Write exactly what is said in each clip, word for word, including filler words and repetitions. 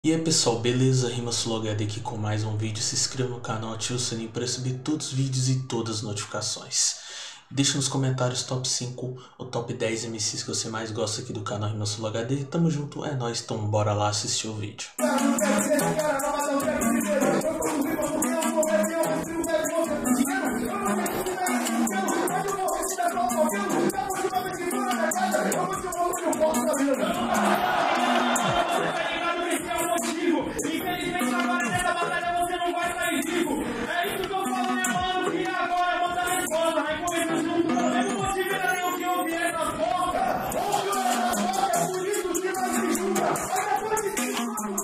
E aí pessoal, beleza? RimaSuloHD aqui com mais um vídeo. Se inscreva no canal, ative o sininho para receber todos os vídeos e todas as notificações. Deixa nos comentários top cinco ou top dez M Cs que você mais gosta aqui do canal RimaSuloHD. Tamo junto, é nóis, então bora lá assistir o vídeo. Infelizmente agora nessa batalha você não vai sair vivo. É isso que eu falo, né, mano? Que agora bota a resposta. Vai começar junto. Eu não consigo ainda nem ouvir ouvir essa porra. Ouve essa porra, é por isso que nós se junta. Olha a coisa que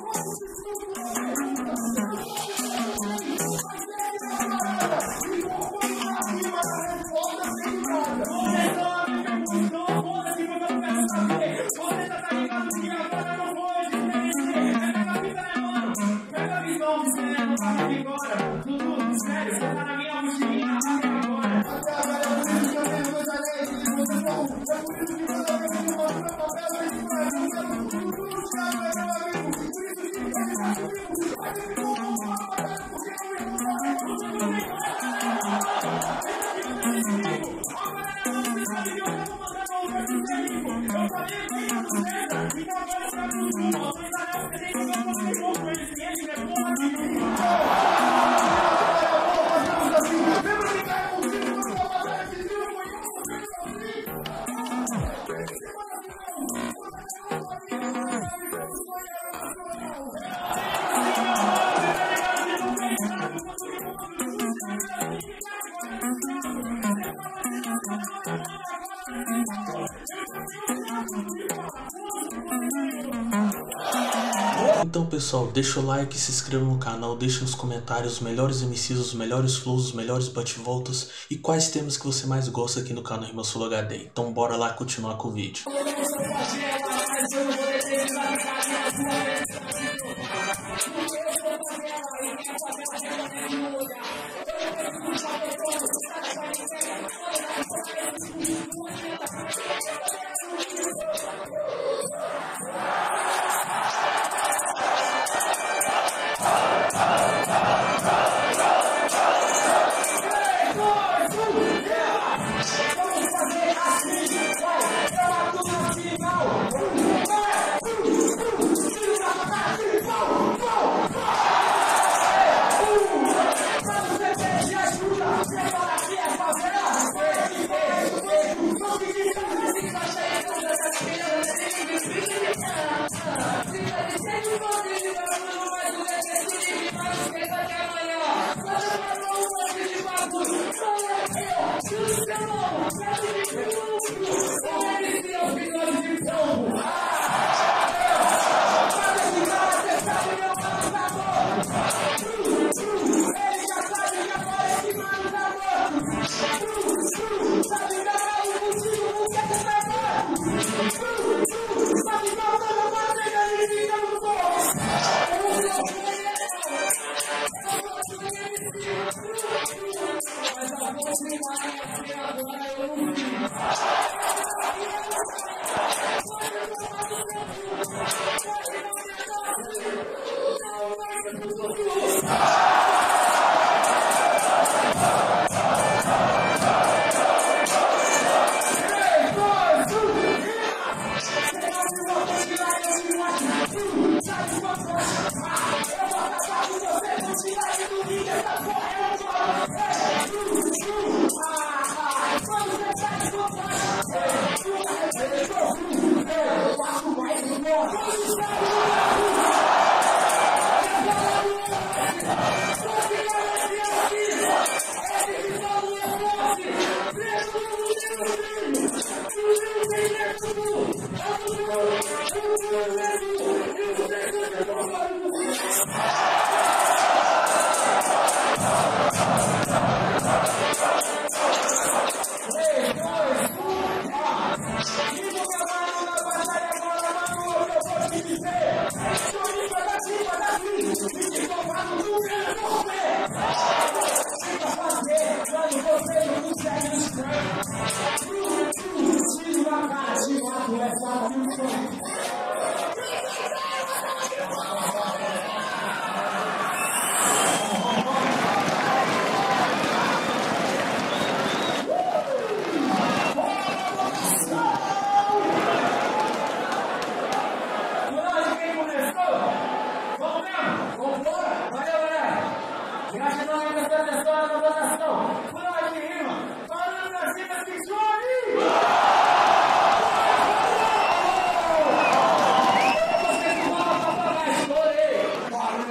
Então pessoal, deixa o like, se inscreva no canal, deixa nos comentários os melhores M Cs, os melhores flows, os melhores bate-voltas e quais temas que você mais gosta aqui no canal RimaSuloHD. Então bora lá continuar com o vídeo.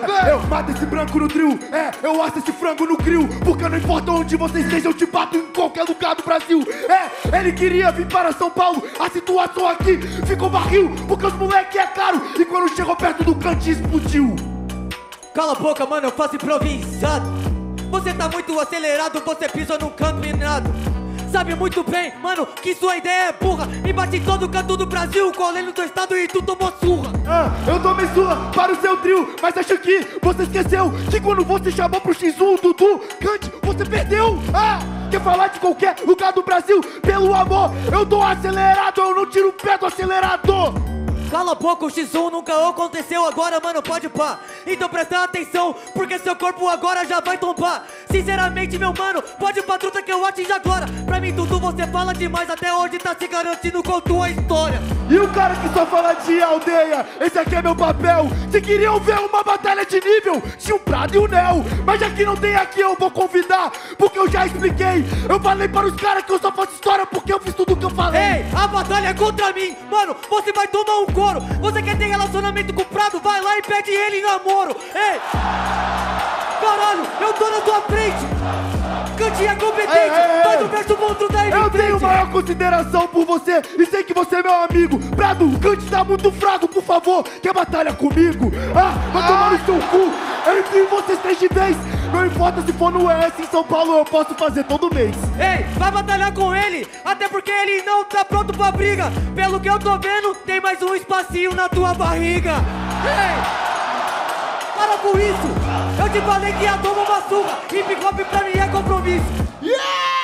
Eu mato esse branco no trio, é, eu asso esse frango no grill. Porque não importa onde você esteja, eu te bato em qualquer lugar do Brasil. É, ele queria vir para São Paulo, a situação aqui ficou barril. Porque os moleque é caro, e quando chegou perto do cantinho explodiu. Cala a boca, mano, eu faço improvisado. Você tá muito acelerado, você pisa num canto minado. Sabe muito bem, mano, que sua ideia é burra. Me bate em todo canto do Brasil, colei no teu estado e tu tomou surra. Ah, eu tomei surra para o seu trio, mas acho que você esqueceu que quando você chamou pro X um, Dudu, Cante, você perdeu. Ah, quer falar de qualquer lugar do Brasil? Pelo amor, eu tô acelerado, eu não tiro o pé do acelerador. Cala a boca, o X um nunca aconteceu agora, mano, pode pá. Então presta atenção, porque seu corpo agora já vai tombar. Sinceramente, meu mano, pode ir pra truta que eu atinge agora. Pra mim, Dudu, você fala demais, até hoje tá se garantindo com tua história. E o cara que só fala de aldeia, esse aqui é meu papel. Se queriam ver uma batalha de nível, tinha o Prado e o Nel. Mas já que não tem aqui, eu vou convidar, porque eu já expliquei. Eu falei para os caras que eu só faço história porque eu fiz tudo o que eu falei. Ei, a batalha é contra mim, mano, você vai tomar um couro. Você quer ter relacionamento com o Prado, vai lá e pede ele em namoro. Ei, caralho, eu tô na tua frente. Cantinho é competente, ei, ei, faz ei. o verso monstro daí. Eu tenho maior consideração por você e sei que você é meu amigo. Prado, o Cante tá muito fraco, por favor, quer batalha comigo? Ah, vai tomar no seu cu, eu enfio vocês três de vez. Não importa se for no U S, em São Paulo eu posso fazer todo mês. Ei, vai batalhar com ele, até porque ele não tá pronto pra briga. Pelo que eu tô vendo, tem mais um espacinho na tua barriga. Ei, para com isso, eu te falei que ia tomar uma surra. Hip hop pra mim é compromisso. Yeah!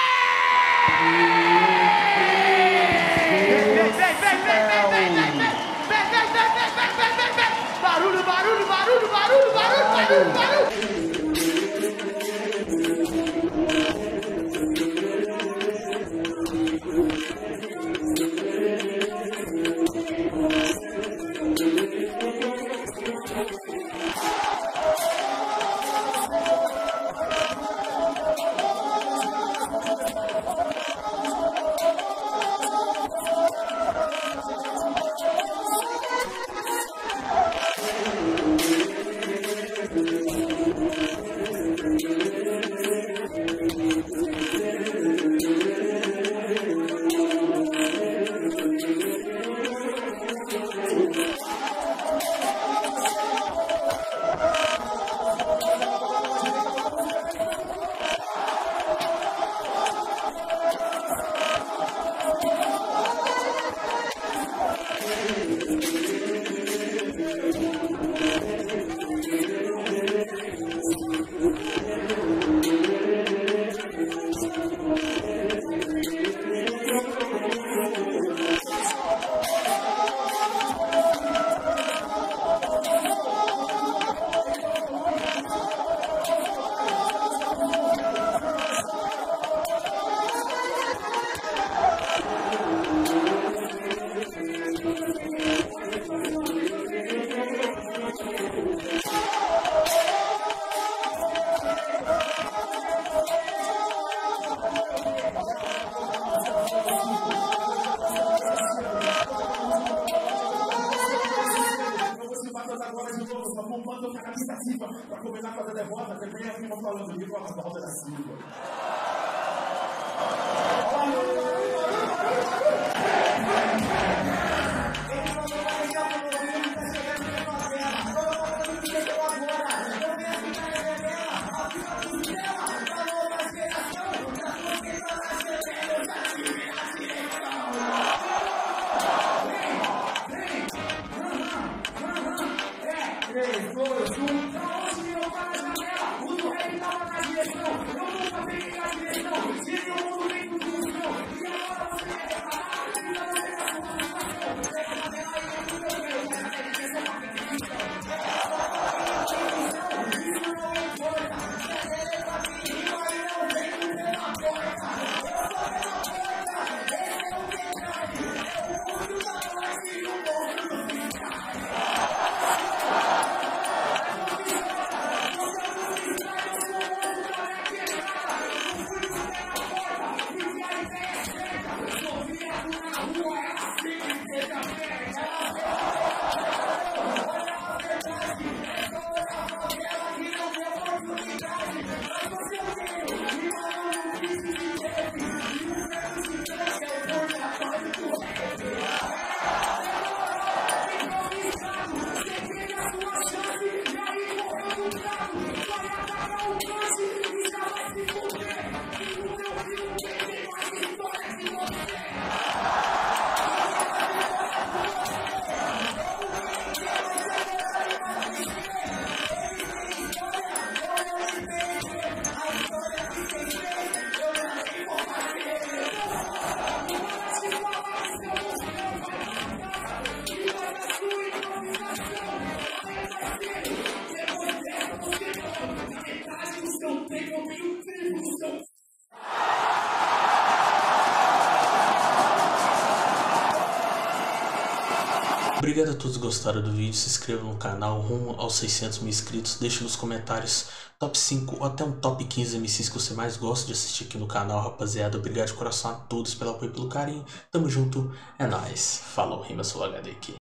Barulho, barulho, barulho, barulho, barulho, barulho, barulho. Pra começar a fazer derrota, você vem aqui falando de forma da roda da Silva. três, dois, um, pra onde eu vou na janela? O do rei tava na direção, eu nunca peguei a direção, esse é o mundo vem com tudo, e agora você quer reparar, e não vai ficar com tudo, Obrigado a todos que gostaram do vídeo, se inscrevam no canal rumo aos seiscentos mil inscritos, deixe nos comentários top cinco ou até um top quinze M Cs que você mais gosta de assistir aqui no canal, rapaziada. Obrigado de coração a todos pelo apoio e pelo carinho, tamo junto, é nóis, falou, Rima Sul H D aqui.